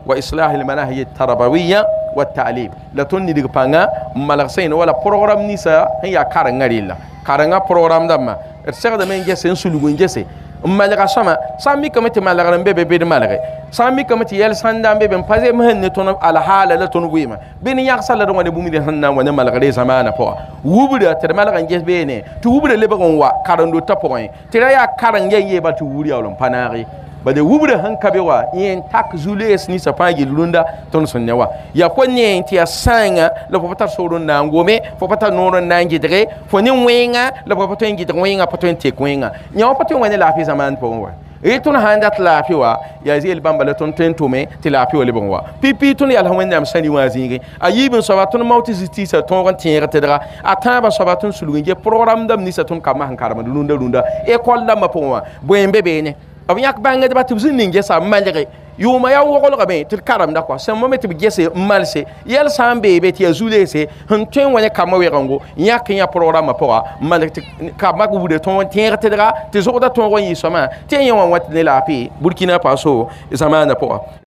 وإصلاح المناهج التربوية والتعليم لا توني دي بانغا مالغسين ولا بروغرام نيسا هي كارنغاريلا كارنغا بروغرام دما السيغ دمين جيسي نسولوغون جيسي مالغا سما سامي كمتي مالغا نبي بي مالغا سامي كمتي يل ساندام بي بمبازي مهن تون على حالة لا تون ويما بين ياكسال لا دون بومي هنا وانا مالغا دي زمانه بو ووبدا تر مالغا جيس بيني تو ووبدا لبغون وا كارندو تابوين ترى يا كارنغي يبا تو ووري اولم باناري bade wubra hankabe wa yen tak zules ni sapangi lunda ton sonnewa ya konye ntia sanga le popata soro na ngome popata noro na ngidre foni wenga le popata ngidre wenga pato ente kwenga nya pato wani la fi zaman po wa e ton handat la fi wa ya zel bamba le ton tentume ti la fi wa le bon wa pipi ton ya alhawen nam sani wa zingi ayibin sabatun mauti ziti sa ton ran tiere tedra ataba sabatun sulunge program dam ni sa ton kama hankarama lunda e kolla ma po wa boembe bene ab yak banga de batib zin gesa malere yuma ya wogol gabe til karam da kwa sem momet bi gese malse yel sambe be ti azulese hun twen wona kama we rango yak ya programme poa malek ka magu de ton tiere tedra te zo da ton yi soma te yan wat ne la pi Burkina Faso zamana poa